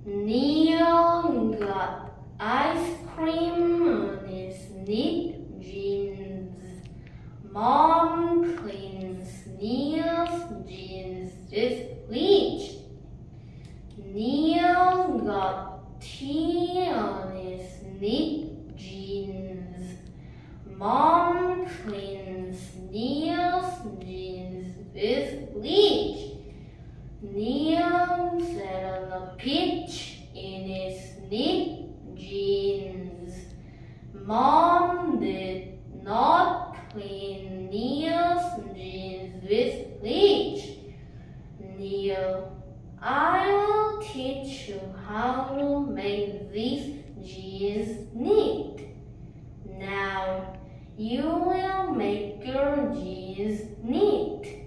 Neil got ice cream on his knit jeans. Mom cleans Neil's jeans with bleach. Neil got tea on his knit jeans. Mom cleans Neil's jeans with bleach. Neil sat on a pitch in his knit jeans. Mom did not clean Neil's jeans with bleach. Neil, I will teach you how to make these jeans neat. Now, you will make your jeans neat.